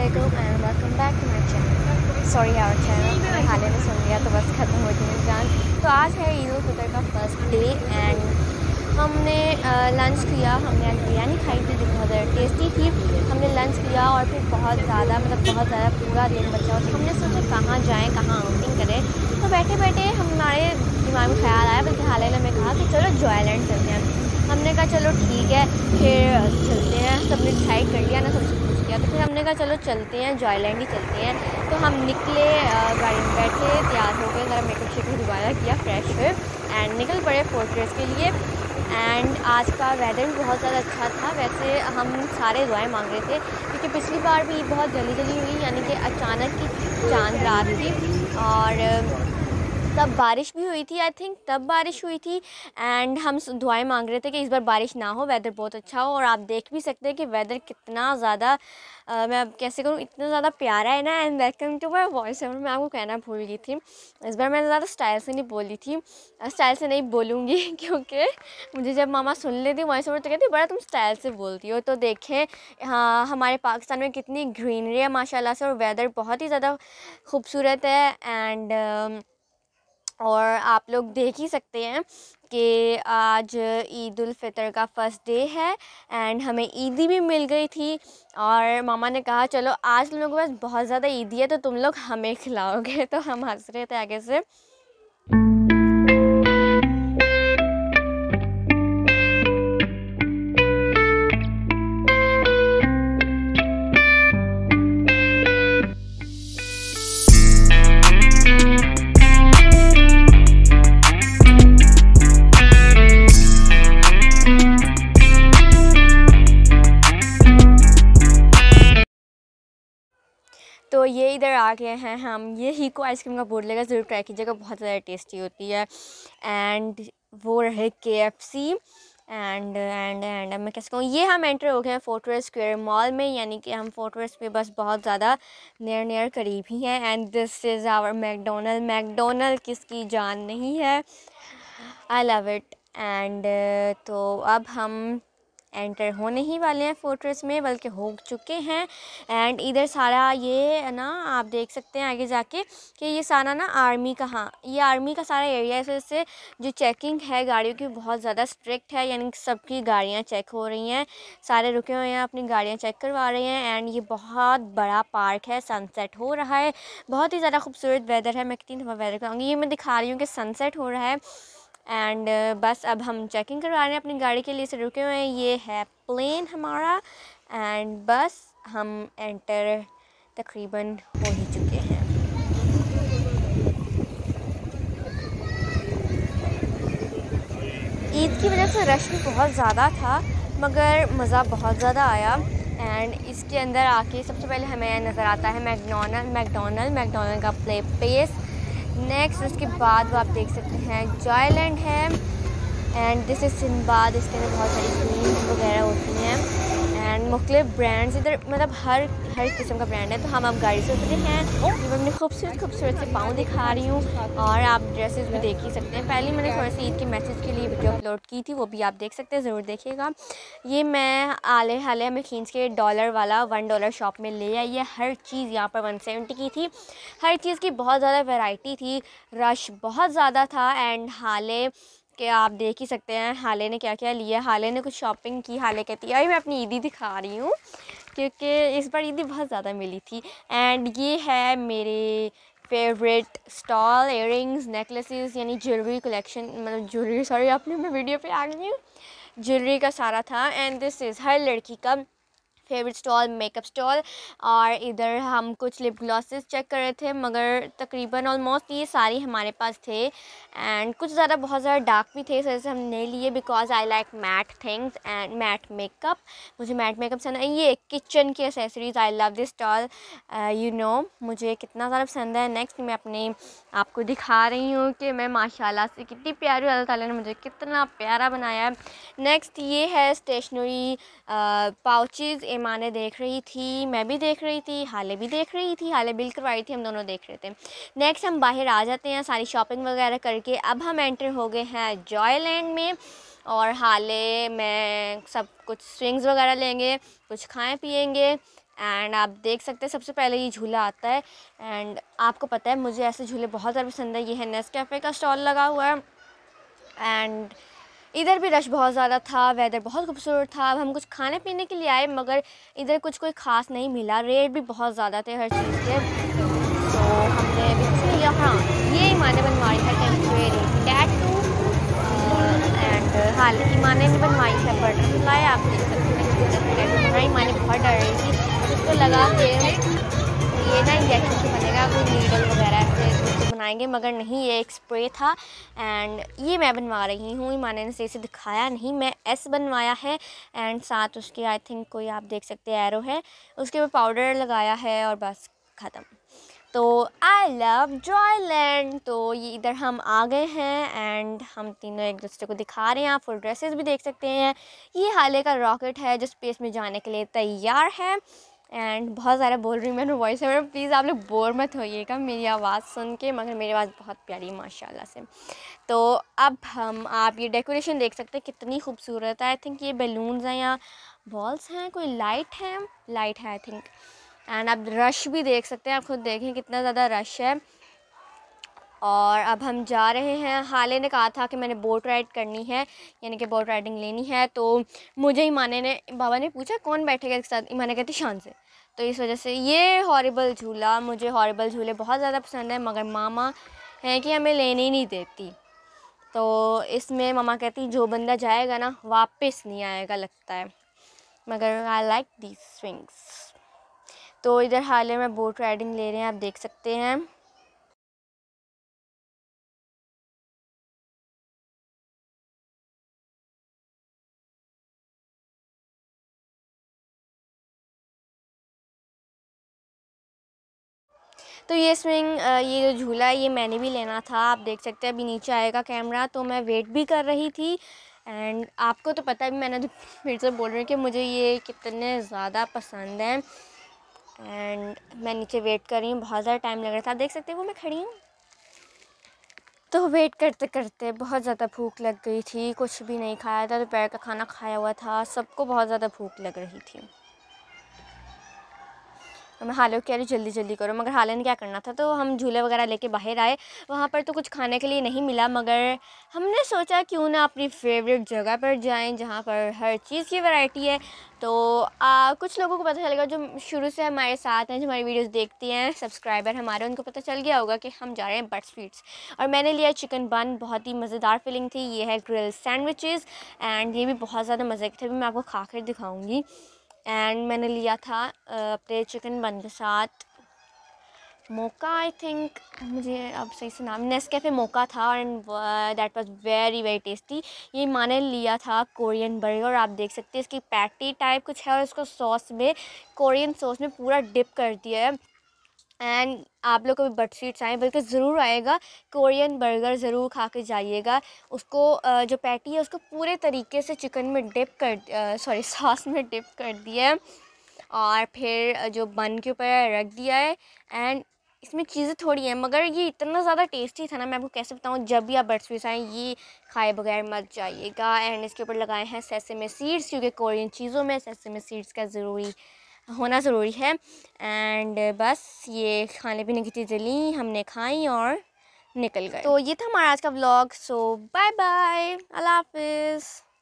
अस्सलामुअलैकुम and welcome back to my channel. Sorry our channel मैंने हाल ही में सुन लिया तो बस ख़त्म हो गई जान। तो आज है ईद उल फितर का फर्स्ट डे एंड हमने लंच किया। हमने आज बिरयानी खाई थी जो बहुत ज़्यादा टेस्टी थी। हमने लंच किया और फिर बहुत ज़्यादा पूरा दिन बचा और हमने सोचा कहाँ जाएँ, कहाँ आउटिंग करें। तो बैठे बैठे हमारे दिमाग में ख्याल आया, बल्कि हाल ही में कहा कि चलो जॉयलैंड चलते हैं। हमने कहा चलो ठीक है फिर चलते हैं। सबने डिसाइड कर लिया ना, सबसे पूछ लिया, तो फिर हमने कहा चलो चलते हैं जॉयलैंड ही चलते हैं। तो हम निकले, गाड़ी में बैठे, तैयार हो गए, ज़रा मेकअप शेकअप दोबारा किया, फ्रेश हुए एंड निकल पड़े फोर्ट्रेस के लिए। एंड आज का वेदर भी बहुत ज़्यादा अच्छा था। वैसे हम सारे दुआएं मांग रहे थे क्योंकि पिछली बार भी बहुत जल्दी हुई, यानी कि अचानक की चांद रात थी और तब बारिश भी हुई थी। आई थिंक तब बारिश हुई थी एंड हम दुआएं मांग रहे थे कि इस बार बारिश ना हो, वेदर बहुत अच्छा हो। और आप देख भी सकते हैं कि वेदर कितना ज़्यादा मैं अब कैसे करूँ, इतना ज़्यादा प्यारा है ना। And welcome to my voice over. मैं आपको कहना भूल गई थी, इस बार मैं ज़्यादा स्टाइल से नहीं बोली थी, स्टाइल से नहीं बोलूँगी क्योंकि मुझे जब मामा सुन लेती वॉइस ओवर तो कहती बड़ा तुम स्टाइल से बोलती हो। तो देखें हाँ हमारे पाकिस्तान में कितनी ग्रीनरी है माशाल्लाह से और वेदर बहुत ही ज़्यादा खूबसूरत है। एंड और आप लोग देख ही सकते हैं कि आज ईद उल फितर का फर्स्ट डे है एंड हमें ईदी भी मिल गई थी। और मामा ने कहा चलो आज तुम लोगों के पास बहुत ज़्यादा ईदी है तो तुम लोग हमें खिलाओगे। तो हम हंस रहे थे आगे से। तो ये इधर आ गए हैं हम। ये हीको आइसक्रीम का बोर्ड लगा, ज़रूर ट्राई कीजिएगा, बहुत ज़्यादा टेस्टी होती है। एंड वो रहे KFC एंड मैं कैसे कहूँ, ये हम एंटर हो गए हैं फोर्ट्रेस स्क्वायर मॉल में, यानी कि हम फोर्ट्रेस पे बस बहुत ज़्यादा नियर करीब ही हैं। And this is our McDonald किसकी जान नहीं है, आई लव इट। एंड तो अब हम एंटर होने ही वाले हैं फोर्ट्रेस में, बल्कि हो चुके हैं। एंड इधर सारा ये ना आप देख सकते हैं आगे जाके कि ये सारा ना आर्मी का, हाँ ये आर्मी का सारा एरिया है। इस वजह से जो चेकिंग है गाड़ियों की बहुत ज़्यादा स्ट्रिक्ट है, यानी कि सबकी गाड़ियाँ चेक हो रही हैं, सारे रुके हुए हैं अपनी गाड़ियाँ चेक करवा रहे हैं। एंड ये बहुत बड़ा पार्क है, सनसेट हो रहा है, बहुत ही ज़्यादा खूबसूरत वेदर है। मैं कितनी दफ़ा वेदर कहूँगी, ये मैं दिखा रही हूँ कि सनसेट हो रहा है। एंड बस अब हम चेकिंग करवा रहे हैं अपनी गाड़ी के लिए, से रुके हुए हैं। ये है प्लेन हमारा एंड बस हम एंटर तकरीबन हो ही चुके हैं। ईद की वजह से रश भी बहुत ज़्यादा था मगर मज़ा बहुत ज़्यादा आया। एंड इसके अंदर आके सबसे पहले हमें नज़र आता है मैकडोनल्ड का प्ले प्लेस। नेक्स्ट उसके बाद वो आप देख सकते हैं जॉयलैंड है एंड दिस इज़ सिंबाद। इसके अंदर बहुत सारी क्रीम वगैरह होती हैं एंड मुख्तलिफ ब्रांड्स, इधर मतलब हर किस्म का ब्रांड है। तो हम अब गाड़ी से उतरे हैं। मैं अपने खूबसूरत से पाँव दिखा रही हूँ और आप ड्रेसेस भी देख ही सकते हैं। पहले मैंने थोड़ा सा ईद के मैसेज के लिए वीडियो अपलोड की थी, वो भी आप देख सकते हैं, ज़रूर देखिएगा। ये मैं हाल में खींच के $1 वाला $1 शॉप में ले आई है। हर चीज़ यहाँ पर 170 की थी, हर चीज़ की बहुत ज़्यादा वैरायटी थी, रश बहुत ज़्यादा था। एंड हाले कि आप देख ही सकते हैं हाले ने क्या क्या लिया। हाले ने कुछ शॉपिंग की, हाले कहती है अभी मैं अपनी ईदी दिखा रही हूँ क्योंकि इस बार ईदी बहुत ज़्यादा मिली थी। एंड ये है मेरे फेवरेट स्टॉल, इयररिंग्स, नेकलेसेस, यानी ज्वेलरी कलेक्शन, मतलब ज्वेलरी, सॉरी आपने मैं वीडियो पे आ गई हूँ, ज्वेलरी का सारा था। एंड दिस इज़ हर लड़की का फेवरेट स्टॉल, मेकअप स्टॉल। और इधर हम कुछ लिप ग्लॉसेस चेक कर रहे थे मगर तकरीबन ऑलमोस्ट ये सारी हमारे पास थे एंड कुछ ज़्यादा बहुत ज़्यादा डार्क भी थे, इस वजह से हम नहीं लिए because I like matte things and matte makeup. मुझे मैट मेकअप पसंद है। ये किचन की accessories, I love this stall, you know मुझे कितना ज़्यादा पसंद है। नेक्स्ट मैं अपने आपको दिखा रही हूँ कि मैं माशाल्लाह से कितनी प्यारी, अल्लाह ताला ने मुझे कितना प्यारा बनाया है। नेक्स्ट ये है स्टेशनरी पाउचेज़, ईमाने देख रही थी, मैं भी देख रही थी, हाले भी देख रही थी, हाले बिल करवाई थी, हम दोनों देख रहे थे। नेक्स्ट हम बाहर आ जाते हैं सारी शॉपिंग वगैरह करके। अब हम एंटर हो गए हैं जॉयलैंड में और हाले में सब कुछ स्विंग्स वगैरह लेंगे, कुछ खाएं पिएंगे। एंड आप देख सकते हैं सबसे पहले ये झूला आता है। एंड आपको पता है मुझे ऐसे झूले बहुत ज़्यादा पसंद है। ये है नेस्कैफ़े का स्टॉल लगा हुआ है। एंड इधर भी रश बहुत ज़्यादा था, वेदर बहुत खूबसूरत था। अब हम कुछ खाने पीने के लिए आए, मगर इधर कुछ कोई ख़ास नहीं मिला, रेट भी बहुत ज़्यादा थे हर चीज़ के। तो हमने अभी कुछ नहीं लिया। हाँ, ये ईमाने बनवाई है टेम्परेरी टैटू। एंड हाल ईमाने ने बनवाई है बटरफ्लाई। आप देख सकते हैं ईमाने बहुत डर रही थी, उसको लगा के ये ना इंजेक्शन से बनेगा, कोई नीडल वगैरह ऐसे कुछ बनाएंगे, मगर नहीं, ये एक स्प्रे था। एंड ये मैं बनवा रही हूँ, ईमाने ने सही से दिखाया नहीं, मैं एस बनवाया है। एंड साथ उसके आई थिंक कोई आप देख सकते हैं एरो है, उसके ऊपर पाउडर लगाया है और बस ख़त्म। तो आई लव जॉयलैंड। तो ये इधर हम आ गए हैं एंड हम तीनों एक दूसरे को दिखा रहे हैं। आप फुल ड्रेसेस भी देख सकते हैं। ये हाले का रॉकेट है जो स्पेस में जाने के लिए तैयार है। एंड बहुत ज़्यादा बोल रही हूँ मैं वॉइस ओवर, प्लीज़ आप लोग बोर मत होइएगा मेरी आवाज़ सुन के, मगर मेरी आवाज़ बहुत प्यारी माशाल्लाह से। तो अब आप ये डेकोरेशन देख सकते हैं कितनी खूबसूरत है। आई थिंक ये बैलून्स हैं या बॉल्स हैं, कोई लाइट है आई थिंक। एंड आप रश भी देख सकते हैं, आप खुद देखें कितना ज़्यादा रश है। और अब हम जा रहे हैं। हाले ने कहा था कि मैंने बोट राइड करनी है, यानी कि बोट राइडिंग लेनी है। तो मुझे ईमाने ने बाबा ने पूछा कौन बैठेगा इसके साथ, ईमाने कहती शान से। तो इस वजह से ये हॉरिबल झूला, मुझे हॉरिबल झूले बहुत ज़्यादा पसंद है, मगर मामा है कि हमें लेने ही नहीं देती। तो इसमें मामा कहती जो बंदा जाएगा ना वापस नहीं आएगा लगता है, मगर आई लाइक दीज स्विंग्स। तो इधर हाले में बोट राइडिंग ले रहे हैं, आप देख सकते हैं। तो ये स्विंग ये जो झूला है ये मैंने भी लेना था। आप देख सकते हैं अभी नीचे आएगा कैमरा, तो मैं वेट भी कर रही थी। एंड आपको तो पता है, मैंने तो फिर से बोल रही हूँ कि मुझे ये कितने ज़्यादा पसंद है। एंड मैं नीचे वेट कर रही हूँ, बहुत ज़्यादा टाइम लग रहा था। आप देख सकते हैं वो मैं खड़ी हूँ। तो वेट करते करते बहुत ज़्यादा भूख लग गई थी, कुछ भी नहीं खाया था, दोपहर का खाना खाया हुआ था, सबको बहुत ज़्यादा भूख लग रही थी। तो मैं हाले को कह रही जल्दी जल्दी करो, मगर हाले ने क्या करना था। तो हम झूले वगैरह लेके बाहर आए, वहाँ पर तो कुछ खाने के लिए नहीं मिला, मगर हमने सोचा क्यों ना अपनी फेवरेट जगह पर जाएं जहाँ पर हर चीज़ की वैरायटी है। तो कुछ लोगों को पता चलेगा जो शुरू से हमारे साथ हैं, जो हमारी वीडियोस देखती हैं, सब्सक्राइबर हमारे, उनको पता चल गया होगा कि हम जा रहे हैं बट स्वीट्स। और मैंने लिया चिकन बन, बहुत ही मज़ेदार फीलिंग थी। ये है ग्रिल सैंडविचेज़ एंड ये भी बहुत ज़्यादा मज़े के थे, मैं आपको खा कर दिखाऊँगी। एंड मैंने लिया था अपने चिकन बन के साथ मोका, आई थिंक, मुझे अब सही से नाम, नेस्कैफ़े मोका था। And that was very very tasty. ये मैंने लिया था कोरियन बर्गर, आप देख सकते हैं इसकी पैटी टाइप कुछ है और इसको सॉस में, कोरियन सॉस में पूरा डिप कर दिया है। एंड आप लोग को भी बट स्वीट्स आए, बल्कि ज़रूर आएगा, कोरियन बर्गर ज़रूर खा के जाइएगा। उसको जो पैटी है उसको पूरे तरीके से चिकन में डिप कर सॉस में डिप कर दिया है और फिर जो बन के ऊपर रख दिया है। एंड इसमें चीज़ें थोड़ी हैं, मगर ये इतना ज़्यादा टेस्टी था ना, मैं आपको कैसे बताऊँ। जब भी आप बट स्वीट्स आएँ ये खाए बगैर मत जाइएगा। एंड इसके ऊपर लगाए हैं सेसमे सीड्स, क्योंकि कोरियन चीज़ों में सेसमे सीड्स का होना ज़रूरी है। एंड बस ये खाने पीने की चीज़ें ली हमने, खाई और निकल गए। तो ये था हमारा आज का व्लॉग। सो बाय बाय, अल्लाह हाफिज़।